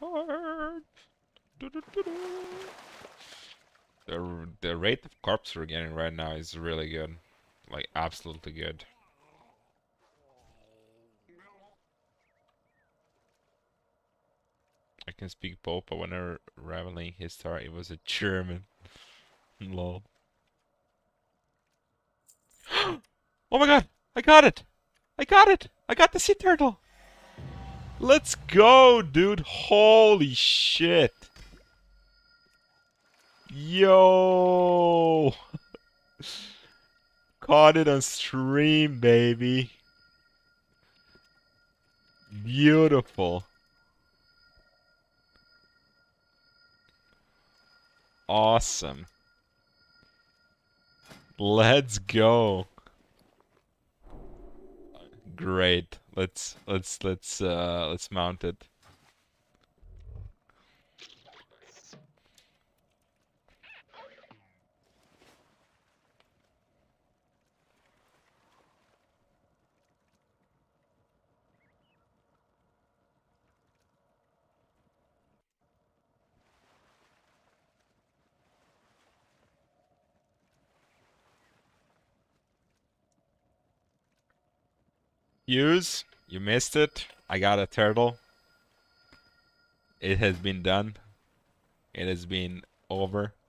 hard. The rate of corpse we're getting right now is really good. Like, absolutely good. I can speak both, but whenever revealing his star, it was a German. Lol. Oh my god! I got it! I got it! I got the sea turtle! Let's go, dude! Holy shit! Yo! Caught it on stream, baby. Beautiful. Awesome. Let's go. Great. Let's mount it. Hughes, you missed it. I got a turtle. It has been done. It has been over.